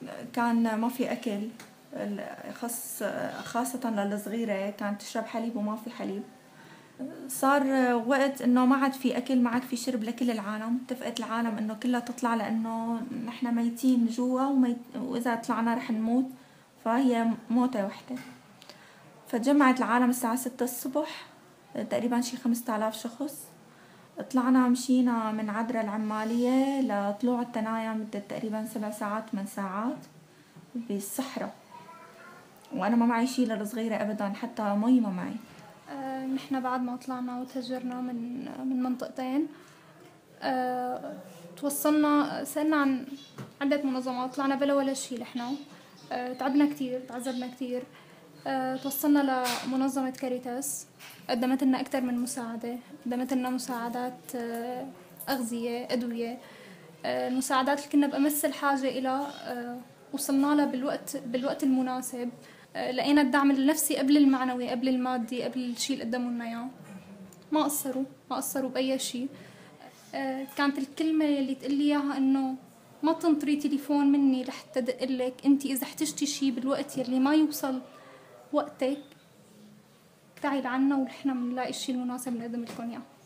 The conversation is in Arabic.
كان ما في أكل، خاصة للصغيرة كانت تشرب حليب وما في حليب. صار وقت انه ما عاد في اكل، ما عاد في شرب لكل العالم، اتفقت العالم انه كلها تطلع لانه نحن ميتين جوا واذا طلعنا رح نموت، فهي موتة وحدة. فتجمعت العالم الساعة 6 الصبح، تقريبا شي 5000 شخص. طلعنا مشينا من عدرا العمالية لطلوع التنايا مدة تقريبا 7 ساعات 8 ساعات بالصحراء، وانا ما معي شي للصغيرة ابدا، حتى مي ما معي. نحن بعد ما طلعنا وتهجرنا من منطقتين، توصلنا سألنا عن عدة منظمات، طلعنا بلا ولا شي لحنا. تعبنا كتير، تعذبنا كتير. توصلنا لمنظمة كاريتاس، قدمت لنا أكتر من مساعدة، قدمت لنا مساعدات أغذية، أدوية. المساعدات اللي كنا بأمس الحاجة إلى وصلنا لها بالوقت المناسب. لقينا الدعم النفسي قبل المعنوي، قبل المادي، قبل الشيء اللي قدموا لنا اياه. ما قصروا بأي شيء. كانت الكلمة اللي تقلي اياها انه ما تنطري تليفون مني لحتى دقلك، انتي اذا احتجتي شيء بالوقت يلي ما يوصل وقتك تعي لعنا ونحن بنلاقي الشيء المناسب نقدم لكم اياه.